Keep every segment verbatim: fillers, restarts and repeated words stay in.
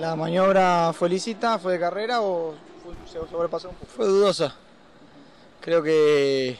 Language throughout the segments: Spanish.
¿La maniobra fue lícita, fue de carrera o fue, se sobrepasó un poco? Fue dudosa. Creo que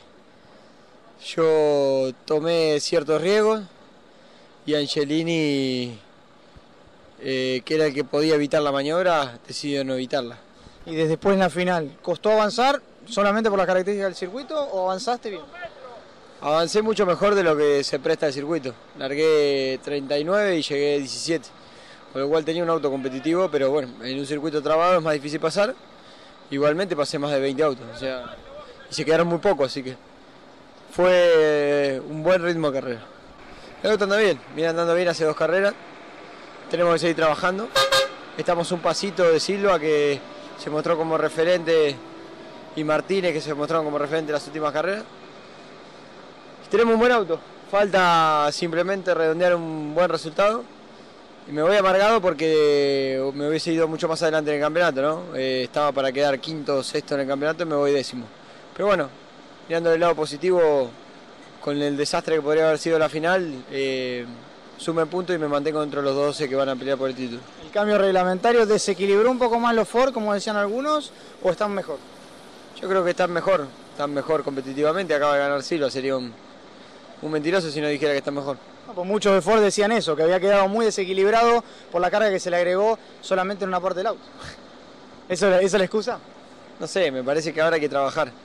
yo tomé ciertos riesgos y Angelini, eh, que era el que podía evitar la maniobra, decidió no evitarla. Y desde después en la final, ¿costó avanzar solamente por las características del circuito o avanzaste bien? Avancé mucho mejor de lo que se presta el circuito. Largué treinta y nueve y llegué diecisiete, con lo cual tenía un auto competitivo, pero bueno, en un circuito trabado es más difícil pasar. Igualmente pasé más de veinte autos, o sea, y se quedaron muy pocos, así que fue un buen ritmo de carrera. El auto anda bien, viene andando bien hace dos carreras, tenemos que seguir trabajando. Estamos un pasito de Silva, que se mostró como referente, y Martínez, que se mostraron como referente en las últimas carreras. Tenemos un buen auto, falta simplemente redondear un buen resultado. Y me voy amargado porque me hubiese ido mucho más adelante en el campeonato, ¿no? Eh, estaba para quedar quinto o sexto en el campeonato y me voy décimo. Pero bueno, mirando el lado positivo, con el desastre que podría haber sido la final, eh, sume puntos y me mantengo entre los doce que van a pelear por el título. ¿El cambio reglamentario desequilibró un poco más los Ford, como decían algunos, o están mejor? Yo creo que están mejor, están mejor competitivamente. Acaba de ganar Silva, sería un, un mentiroso si no dijera que están mejor. No, pues muchos de Ford decían eso, que había quedado muy desequilibrado por la carga que se le agregó solamente en una parte del auto. ¿Eso, ¿Eso es la excusa? No sé, me parece que ahora hay que trabajar.